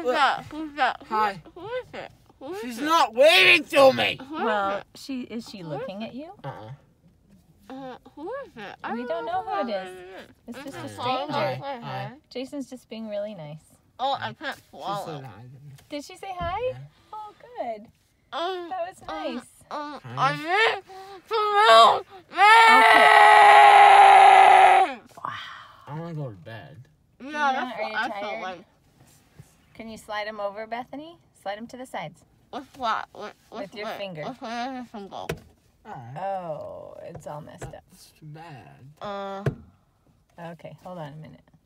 Who's that? Who's that? Hi. Who is it? Who is She's it? not waving to me. Who is Well, it? is she looking at you? Who is it? We don't know who it is. It's just a stranger. Hi. Jason's just being really nice. Oh, I can't She swallow. said hi to me. Did she say hi? Yeah. Oh, good. That That was nice. I need to move. I want to go to bed. Yeah, Yeah, that's are what you I felt tired? like. Can you slide him over, Bethany? Slide him to the sides. With what? With your finger. With your finger. Alright. Oh, it's all messed up. That's too bad. Okay, hold on a minute.